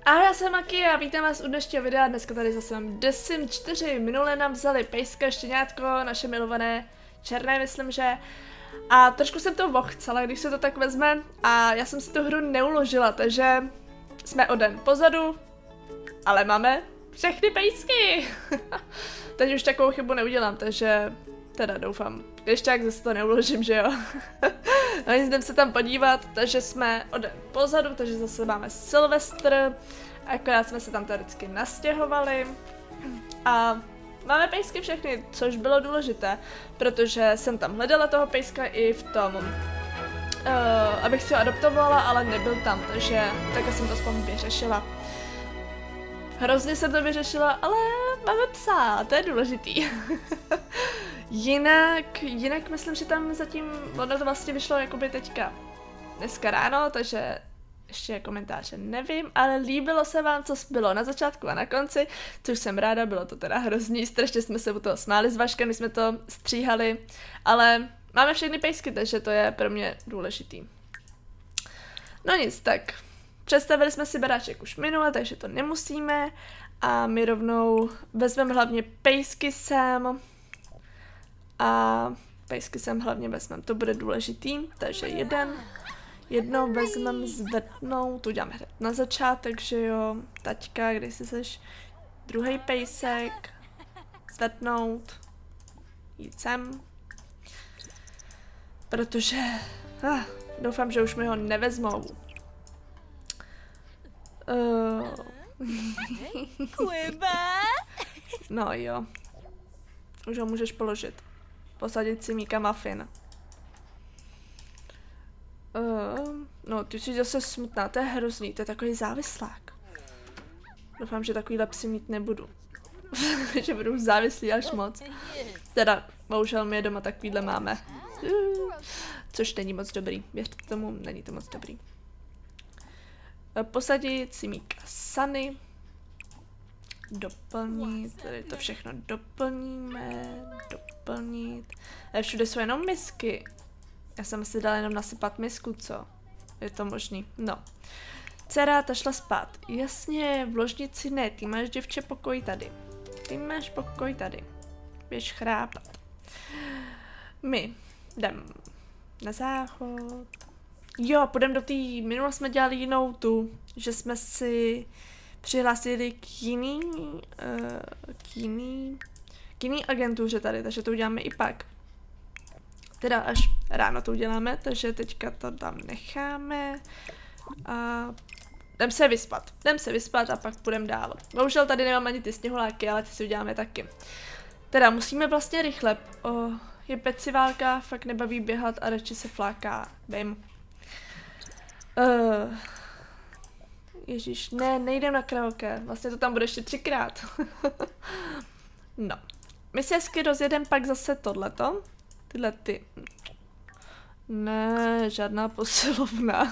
A já jsem Maki a vítám vás u dnešního videa. Dneska tady zase mám The Sims 4. Minule nám vzali pejska, štěňátko, naše milované černé, myslím, že. A trošku jsem to vochcala, když se to tak vezme. A já jsem si tu hru neuložila, takže jsme o den pozadu, ale máme všechny pejsky. Teď už takovou chybu neudělám, takže teda doufám. Ještě jak zase to neuložím, že jo. No jdem se tam podívat, takže jsme o den pozadu, takže zase máme Silvestr. Akorát jsme se tam teoreticky nastěhovali. A máme pejsky všechny, což bylo důležité, protože jsem tam hledala toho pejska i v tom, abych si ho adoptovala, ale nebyl tam, takže takhle jsem to aspoň vyřešila. Hrozně jsem to vyřešila, ale máme psa, to je důležitý. Jinak myslím, že tam zatím, ono to vlastně vyšlo jakoby teďka dneska ráno, takže ještě komentáře nevím, ale líbilo se vám, co bylo na začátku a na konci, což jsem ráda, bylo to teda hrozný, strašně jsme se u toho smáli s Vaškem, když jsme to stříhali, ale máme všechny pejsky, takže to je pro mě důležitý. No nic, tak představili jsme si baráček už minule, takže to nemusíme a my rovnou vezmeme hlavně pejsky sem a pejsky sem hlavně vezmeme, to bude důležitý, takže jednou vezmeme zvednout, to uděláme hned na začátek, že jo, taťka, když si seš druhý pejsek, zvednout, jít sem, protože doufám, že už mi ho nevezmou. No jo, už ho můžeš položit, posadit si Míka muffin. No, ty jsi zase smutná, to je hrozný, to je takový závislák. Doufám, že takovýhle psy mít nebudu. Že budu závislý až moc. Teda, bohužel my je doma takovýhle máme. Což není moc dobrý, věřte tomu, není to moc dobrý. Posadit si Míka Sunny. Doplnit, tady to všechno doplníme, doplnit. Všude jsou jenom misky. Já jsem si dala jenom nasypat misku, co? Je to možný? No. Dcera, ta šla spát. Jasně, v ložnici ne, ty máš, děvče, pokoj tady. Ty máš pokoj tady. Běž chrápat. My jdem na záchod. Jo, půjdem do té, minule jsme dělali jinou tu, že jsme si přihlásili k jiný agentuře tady, takže to uděláme i pak. Teda až ráno to uděláme, takže teďka to tam necháme a jdem se vyspat a pak půjdeme dál. Bohužel tady nemám ani ty sněhuláky, ale ty si uděláme taky. Teda musíme vlastně rychle, je peciválka, fakt nebaví běhat a radši se fláká, bim. Ježíš, ne, nejdem na karaoke, vlastně to tam bude ještě 3krát. No, my si hezky rozjedem pak zase tohleto. Tyhle ty. Ne, žádná posilovna.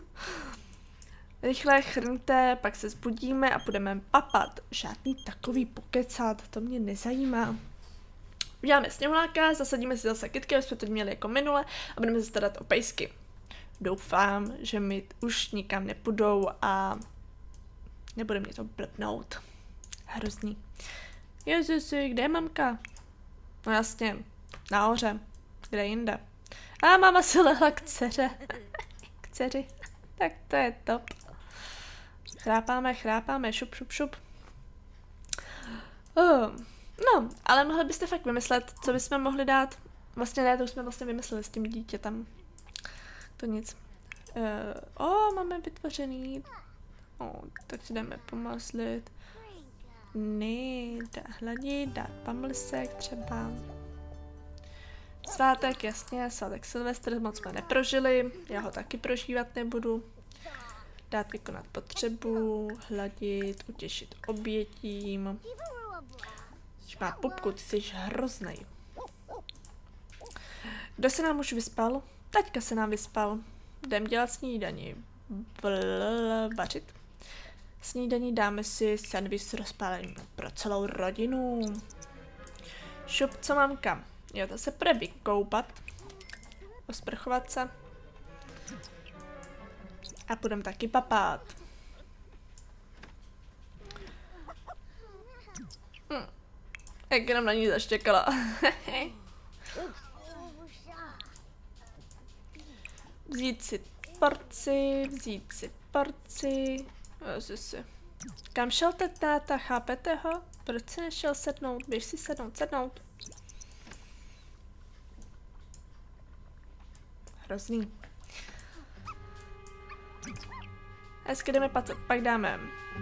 Rychle chrňte, pak se zbudíme a budeme papat. Žádný takový pokecat, to mě nezajímá. Uděláme sněhuláka, zasadíme si zase kytky, aby jsme to měli jako minule a budeme se starat o pejsky. Doufám, že mi už nikam nepůjdou a nebude mě to blbnout. Hrozný. Ježiši, kde je mamka? No jasně. Nahoře. Kde jinde? A máma se lehla k dceře. K dceři. Tak to je top. Chrápáme, šup, šup, šup. No, ale mohli byste fakt vymyslet, co bychom mohli dát. Vlastně ne, to už jsme vlastně vymysleli s tím dítětem. To nic. Máme vytvořený. Tak si jdeme pomazlit. Hladit, dát pamlsek třeba. Svátek, jasně, svátek Silvestr, moc jsme neprožili, já ho taky prožívat nebudu. Dát vykonat potřebu, hladit, utěšit obětím. Když má pupku, ty jsi hroznej. Kdo se nám už vyspal? Taťka se nám vyspal. Jdem dělat snídani. Vařit. Snídaní dáme si sandwich s rozpálením pro celou rodinu. Šup, co mamka? Jo, to se půjde vykoupat. Osprchovat se. A půjdeme taky papat. Jak jenom na ní zaštěkala. Vzít si porci. Zase. Kam šel ten táta, chápete ho? Proč si nešel sednout? Běž si sednout. Hrozný. Hezky jdeme pak dáme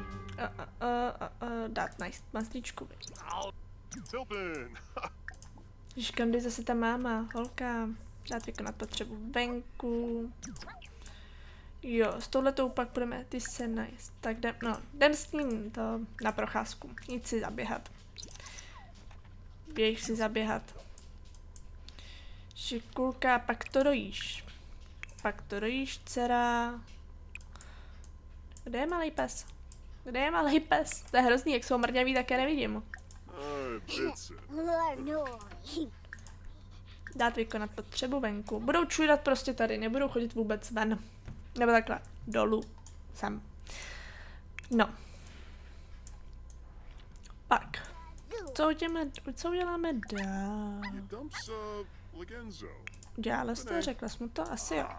dát maslíčku. Ježiška, kde zase ta máma, holka. Dát vykonat potřebu venku. Jo, s touhletou pak budeme, ty se nice. Tak jdem s ním to na procházku. Jít si zaběhat. Běž si zaběhat. Šikulka, pak to dojíš. Dcera. Kde je malý pes? To je hrozný, jak jsou mrňaví, tak já nevidím. Dát vykonat potřebu venku. Budou čudat prostě tady, nebudou chodit vůbec ven. Nebo takhle, dolů, sem. No. Pak. Co uděláme dál? Udělala jsi to, řekla jsi mu to? Asi jo.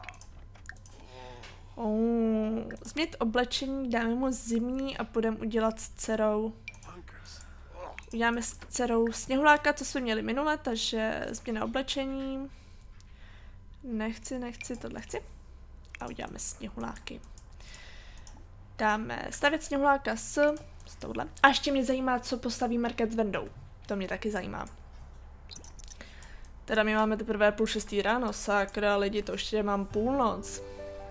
Změnit oblečení, dáme mu zimní a půjdeme udělat s dcerou. Uděláme s dcerou sněhuláka, co jsme měli minule, takže změna oblečení. Nechci, tohle chci. A uděláme sněhuláky. Dáme stavět sněhuláka s touhle. A ještě mě zajímá, co postaví Market s Vendou. To mě taky zajímá. Teda my máme teprve 5:30 ráno, sakra lidi, to ještě mám půlnoc.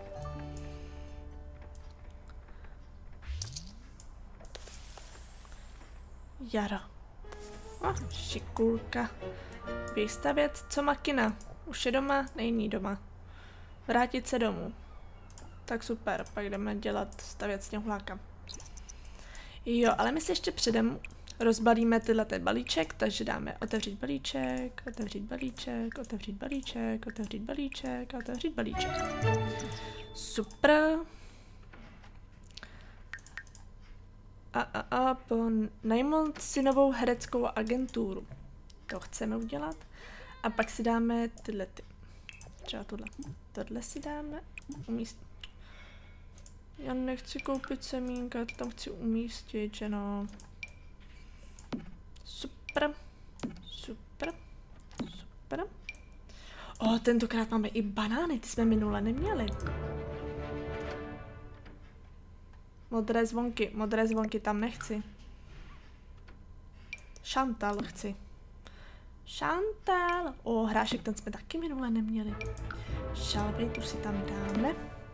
Jaro. Šikulka. Běž stavět, co makina? Už je doma? Není doma. Vrátit se domů. Tak super, pak jdeme stavět sněhuláka. Jo, ale my si ještě předem rozbalíme ten balíček, takže dáme otevřít balíček. Super. Najmout si novou hereckou agenturu. To chceme udělat. A pak si dáme tyhle ty. Třeba tohle si dáme. Já nechci koupit semínka, tam chci umístit, že no. Super. Tentokrát máme i banány, ty jsme minule neměli. Modré zvonky tam nechci. Šantal chci. Hrášek, ten jsme taky minule neměli. Šalvy, tu si tam dáme.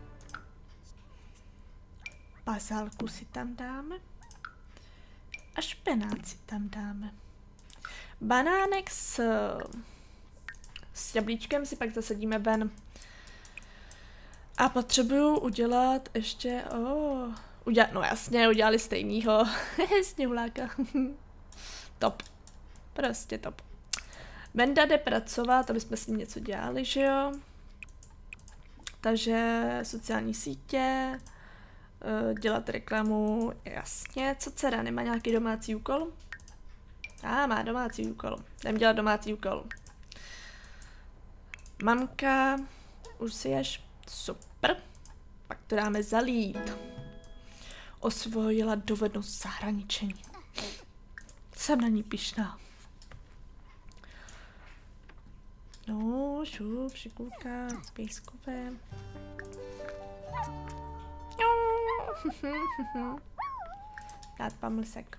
Bazálku si tam dáme. A špenát si tam dáme. Banánek s jablíčkem si pak zasadíme ven. A potřebuju udělat ještě, no jasně, udělali stejnýho. Sněhuláka. Top. Prostě top. Venda jde pracovat, aby jsme s ním něco dělali, že jo? Takže sociální sítě, dělat reklamu, jasně. Co dcera, nemá nějaký domácí úkol? Má domácí úkol. Jdem dělat domácí úkol. Mamka, už si ješ? Super. Pak to dáme zalít. Osvojila dovednost zahraničení. Jsem na ní pyšná. No, šup, šikulka, pejskové. Dát pamlsek.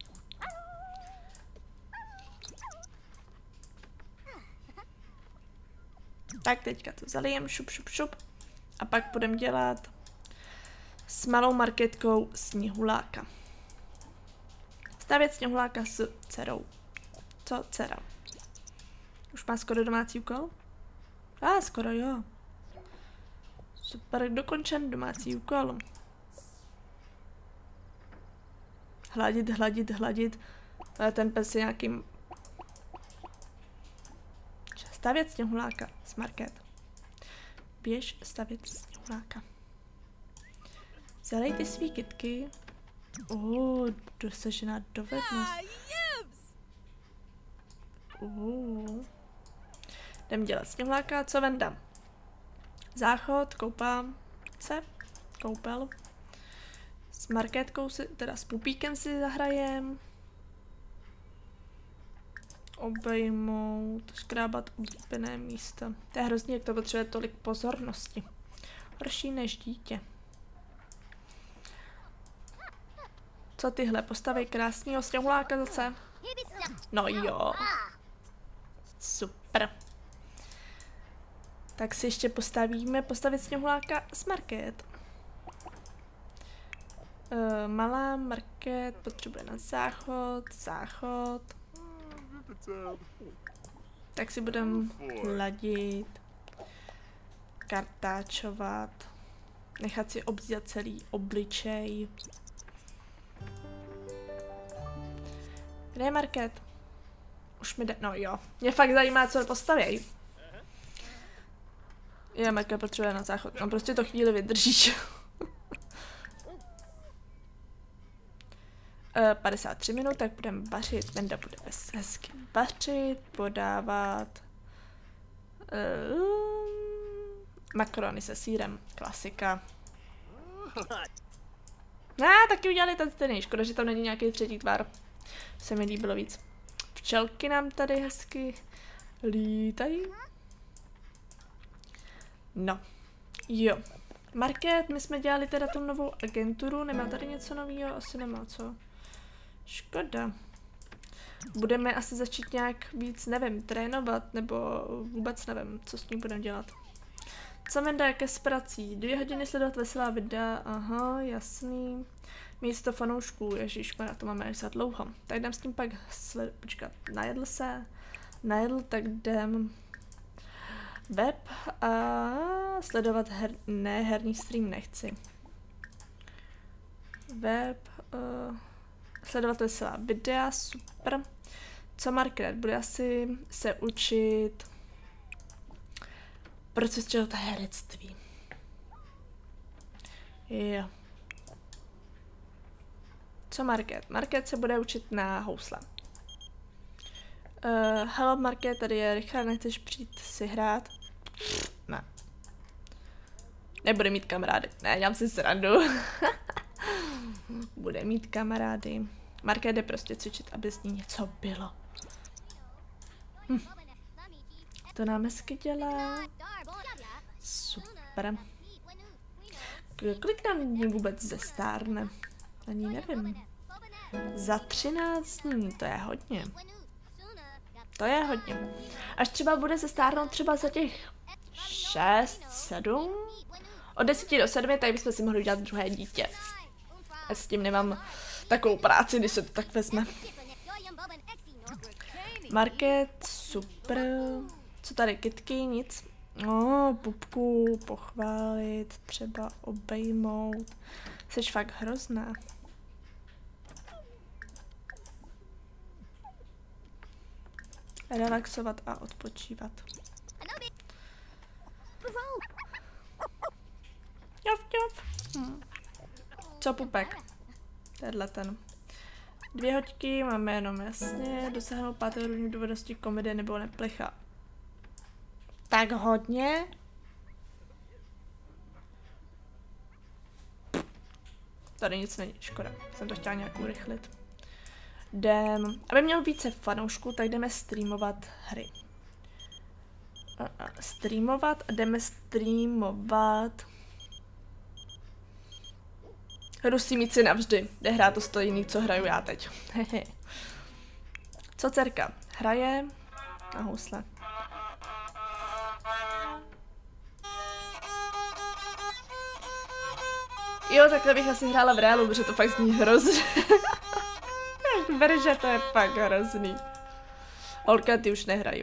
Tak teďka to zalijem, šup. A pak budeme dělat s malou marketkou sněhuláka. Stavět sněhuláka s dcerou. Co dcera? Už má skoro domácí úkol? Skoro jo. Super, dokončen domácí úkol. Hladit. Ten pes je nějakým... Stavět sněhuláka s Market. Běž stavět sněhuláka. Zalej ty svý kytky. Dosažená dovednost. Jdem dělat sněhuláka, co Venda? Záchod, koupám se, koupel. S markétkou si, teda s pupíkem si zahrajem. Obejmout, škrábat oblíbené místa. To je hrozný, jak to potřebuje tolik pozornosti. Horší než dítě. Co tyhle? Postavej krásného sněhuláka zase. No jo. Super. Tak si ještě postavit sněhuláka z market. Malá market potřebuje na záchod. Tak si budeme ladit, kartáčovat, nechat si obzírat celý obličej. Kde je market? Už mi jde, no jo, mě fakt zajímá, co postavěj. Je, market potřebuje na záchod, no prostě to chvíli vydržíš. 53 minut, tak budeme vařit. Venda bude hezky vařit, podávat makarony se sýrem, klasika. Taky udělali ten stejný, škoda, že tam není nějaký třetí tvar. Se mi líbilo víc. Včelky nám tady hezky lítají. No, jo. Market, my jsme dělali teda tu novou agenturu, nemá tady něco nového? Asi nemá, co? Škoda. Budeme asi začít nějak víc, nevím, trénovat, nebo vůbec nevím, co s ní budeme dělat. Co Venda, jaké s prací? 2 hodiny sledovat veselá videa, aha, jasný. Místo fanoušků, ježišmarja, to máme až za dlouho. Tak jdem s tím pak počkat, najedl, tak jdem web a sledovat herní stream nechci. Web, sledovat veselá videa, super. Co Margaret? Bude asi se učit proces herectví. Jo. Co Margaret? Margaret se bude učit na housle. Hello Margaret, tady je Richard, nechceš přijít si hrát? Ne. Nebude mít kamarády. Ne, dělám si srandu. Bude mít kamarády. Margaret jde prostě cvičit, aby z ní něco bylo. To nám hezky dělá. Super. Kolik nám ní vůbec zestárne? Ani nevím. Za 13 dní, to je hodně. To je hodně. Až třeba bude zestárnout třeba za těch 6, 7. Od 10 do 7, tak bychom si mohli udělat druhé dítě. Já s tím nemám takovou práci, když se to tak vezme. Market, super. Co tady, kytky, nic. Pupku, pochválit, třeba obejmout. Jseš fakt hrozná. Relaxovat a odpočívat. Co pupek? Tenhle ten. 2 hoďky, máme jenom jasně. Dosáhnout 5. úrovně dovednosti komedie nebo neplecha. Tak hodně. Tady nic není, škoda. Jsem to chtěla nějak urychlit. Aby měl více fanoušků, tak jdeme streamovat hry. Jdeme streamovat hru Simici navždy. Jde hrát to stejný, co hraju já teď. Co dcerka? Hraje na housle. Jo, takhle bych asi hrála v reálu, protože to fakt zní hrozně. Že to je fakt hrozný. Holka, ty už nehrají.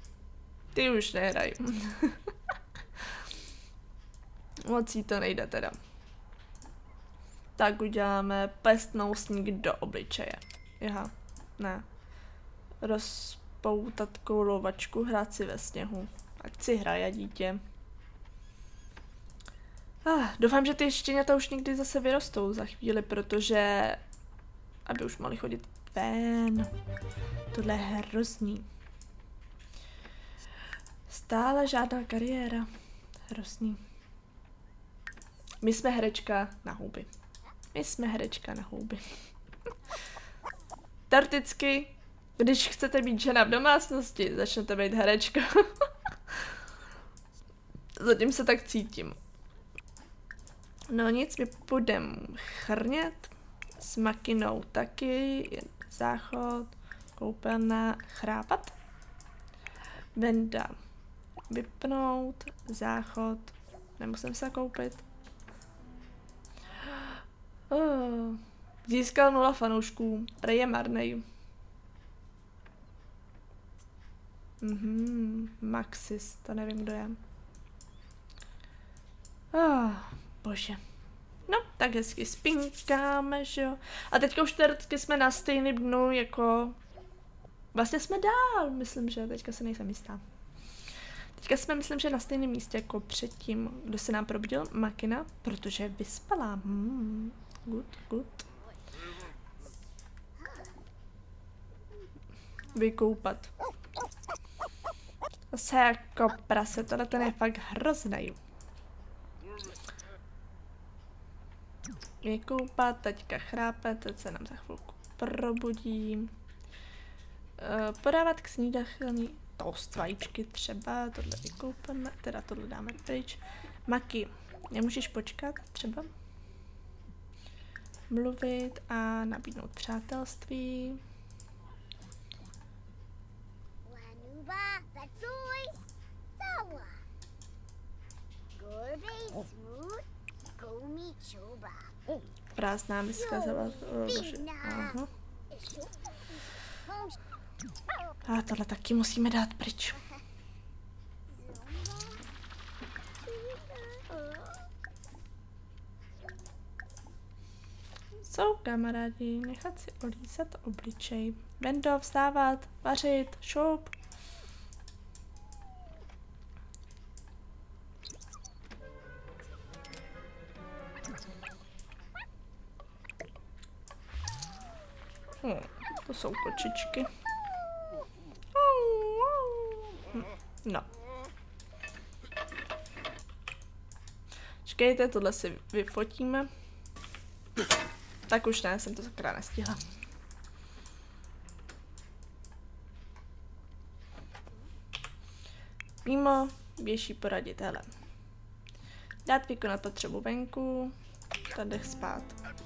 Moc jí to nejde teda. Tak uděláme pestnousník do obličeje. Jaha, ne. Rozpoutat koulovačku, hrát si ve sněhu. Ať si hraje dítě. Doufám, že ty štěňata už někdy zase vyrostou za chvíli, protože aby už mohli chodit ven. Tohle je hrozný. Stále žádná kariéra. Hrozný. My jsme herečka na houby. My jsme herečka na houby. Teoreticky, když chcete být žena v domácnosti, začnete být herečka. Zatím se tak cítím. No nic, my půjdeme chrnět. S makinou taky. Záchod, koupelna, chrápat. Venda. Vypnout, záchod. Nemusím se koupit. Získal 0 fanoušků. Prej je marnej. Maxis, to nevím, kdo je. Bože. No, tak hezky spinkáme, že jo. A teďka už teoreticky jsme na stejném dnu, jako... Vlastně jsme dál, myslím, že teďka se nejsem jistá. Teďka jsme, myslím, že na stejném místě jako předtím, kdo se nám probudil, Makina, protože je vyspalá. Good. Vykoupat. Zase jako prase, tohle ten je fakt hrozný. Vykoupat, teďka chrápe, teď se nám za chvilku probudí. Podávat k snídani toast, vajíčky třeba, tohle vykoupeme, teda tohle dáme pryč. Maki, nemůžeš počkat třeba? Mluvit a nabídnout přátelství. Prázdná miska za vás. Aha. A tohle taky musíme dát pryč. Jsou kamarádi, nechat si olízat obličej. Vendo, vstávat, vařit, šup. To jsou kočičky. No. Čekejte, tohle si vyfotíme. Tak už ne, jsem to sakra nestihla. Mimo, běží poradit, hele. Dát vykonat potřebu venku, tady spát.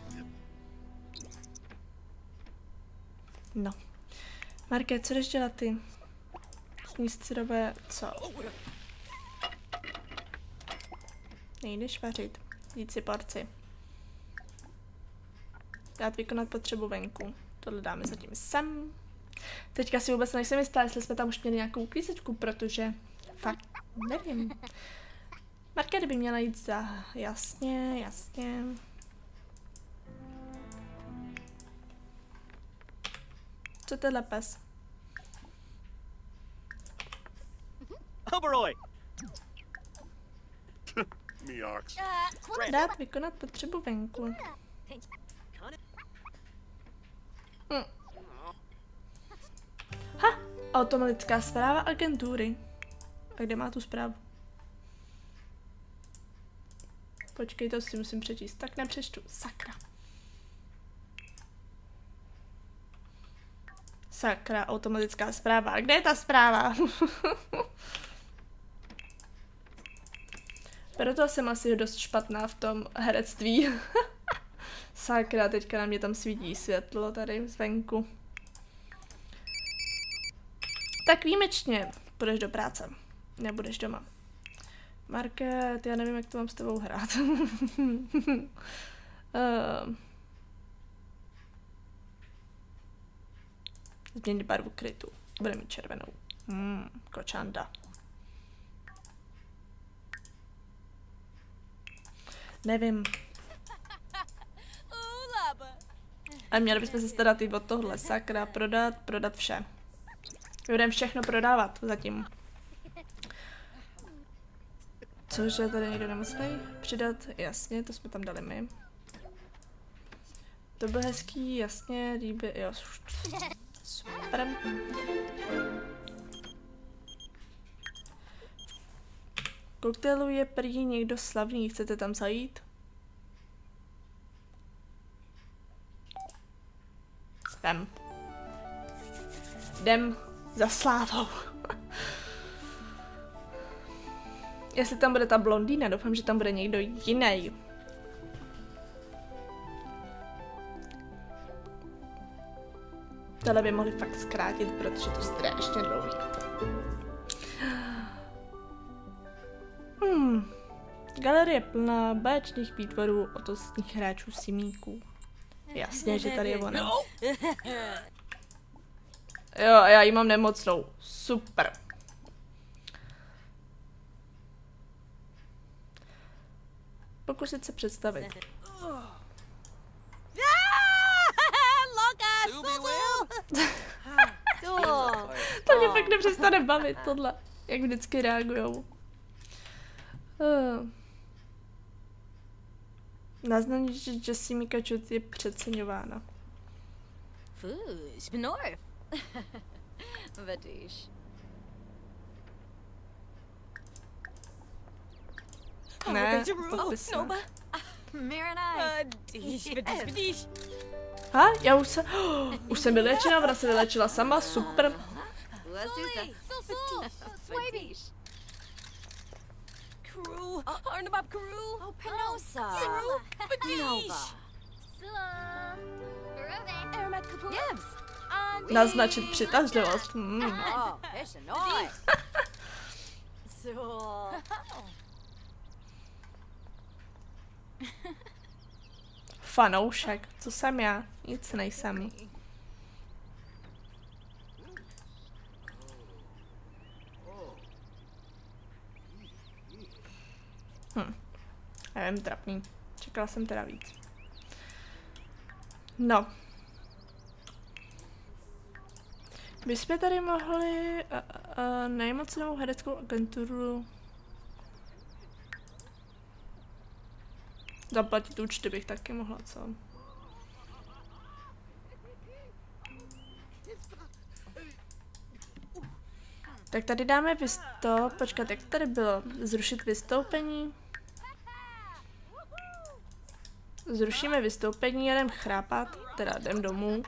No. Marké, co jdeš dělat ty? Sníst syrové, co? Nejdeš vařit. Jít si porci. Dát vykonat potřebu venku. Tohle dáme zatím sem. Teďka si vůbec nejsem jistá, jestli jsme tam už měli nějakou uklízečku, protože fakt nevím. Marké by měla jít za... Jasně. Co tenhle pes? Oberoi! Dát vykonat potřebu venku. Ha! Automatická zpráva agentury. A kde má tu zprávu? Počkej, to si musím přečíst. Tak nepřečtu. Sakra. Sakra, automatická zpráva. A kde je ta zpráva? Proto jsem asi dost špatná v tom herectví. Sakra, teďka na mě tam svítí světlo tady zvenku. Tak výjimečně, půjdeš do práce. Nebudeš doma. Market, já nevím, jak to mám s tebou hrát. Změnit barvu krytu. Bude mít červenou. Kočanda. Nevím. A měli bychom se starat i od tohle. Sakra, prodat vše. Budeme všechno prodávat zatím. Cože, tady někdo nemusí přidat? Jasně, to jsme tam dali my. To bylo hezký, jasně, líbí, jo. Super. koktejlu je prý někdo slavný, chcete tam zajít? Jdem za slávou. Jestli tam bude ta blondýna, doufám, že tam bude někdo jiný. Tohle by mohli fakt zkrátit, protože to strašně dlouhý. Galerie plná báječných výtvorů otostních hráčů simíků. Jasně, že tady je ona. Jo, já jí mám nemocnou. Super. Pokusit se představit. To mě fakt nepřestane bavit, tohle. Jak vždycky reagujou. Naznání, že Jessica Chut je přeceňována. Ne, podpisná. Ha, já už jsem vylečena, ona se vylečila sama, super. Naznačit přitažlivost. Fanoušek, co jsem já? Nic nejsem. Nevím, trapný. Čekala jsem teda víc. No. My jsme tady mohli najmout cenou hereckou agenturu. Zaplatit účty bych taky mohla, co? Tak tady dáme počkat, jak to tady bylo? Zrušit vystoupení. Zrušíme vystoupení, jdem chrápat, teda jdem domů.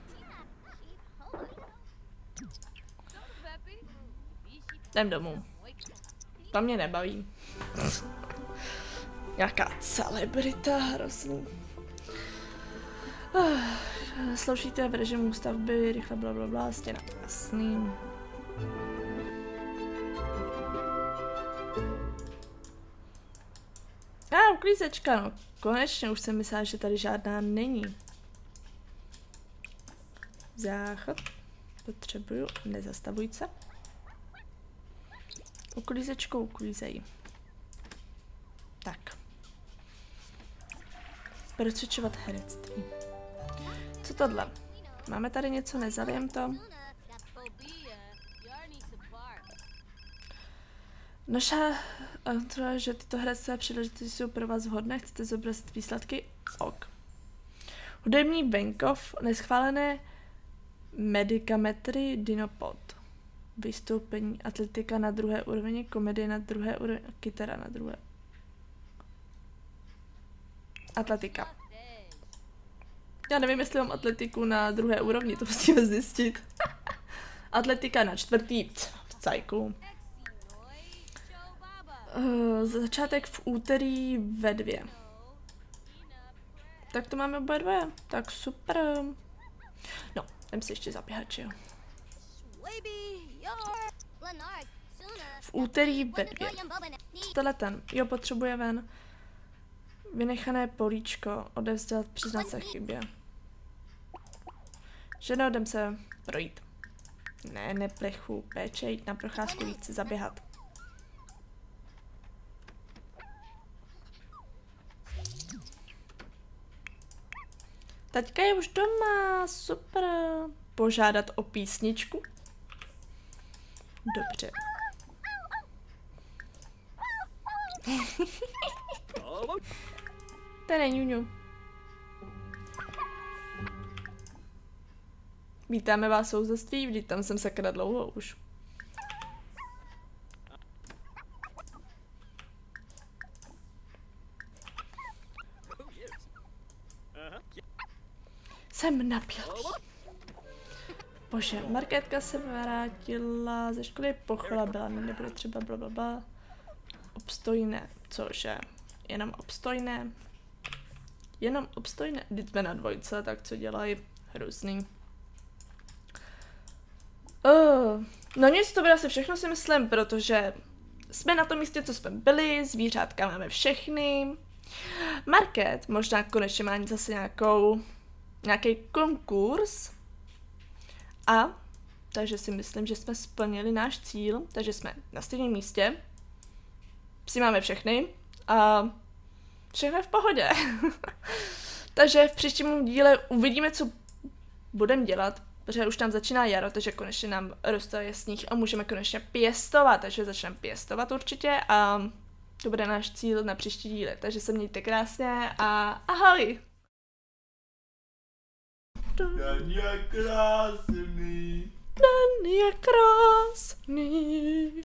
Jdem domů. To mě nebaví. Nějaká celebrita, hrozný. Sloužíte v režimu stavby, rychle blablabla, stěna, jasný. Uklízečka, no. Konečně už jsem myslela, že tady žádná není. Záchod. Potřebuju, nezastavuj se. Uklízečkou uklízej. Tak. Procvičovat herectví. Co tohle? Máme tady něco, nezalijem to? Naša agentura, že tyto herecké příležitosti jsou pro vás vhodné, chcete zobrazit výsledky? Ok. Hudební venkov, neschválené medikametry, dinopod. Vystoupení, atletika na druhé úrovni, komedie na druhé úrovni, kytara na druhé. Atletika. Já nevím, jestli mám atletiku na druhé úrovni, to musíme zjistit. Atletika na čtvrtý, v cajku. Začátek v úterý ve 2. Tak to máme oba dvoje. Tak super. No, jdem si ještě zaběhat, že jo. V úterý ve 2. Co tohle ten? Jo, potřebuje ven. Vynechané políčko. Odevzdat, přiznat se chybě. Ženo, jdem se projít. Ne, neplechu. Péče, jít na procházku, jít si zaběhat. Taťka je už doma, super. Požádat o písničku. Dobře. Ten je ňuňu. Vítáme vás sousedství, vždyť tam jsem sakra dlouho už. Jsem napjatý. Bože, Markétka se vrátila ze školy, pochlabila, nebude třeba blablabla. Obstojné, cože? Jenom obstojné. Jenom obstojné. Vždyť jsme na dvojce, tak co dělají? Hrozný. No nic, to bude asi všechno si myslím, protože jsme na tom místě, co jsme byli, zvířátka máme všechny. Market možná konečně má zase nějaký konkurs. A takže si myslím, že jsme splnili náš cíl, takže jsme na stejném místě. Psi máme všechny a všechno je v pohodě. Takže v příštím díle uvidíme, co budeme dělat, protože už tam začíná jaro, takže konečně nám roste sníh a můžeme konečně pěstovat, takže začneme pěstovat určitě a to bude náš cíl na příští díle. Takže se mějte krásně a ahoj! Den je krásný. Den je krásný.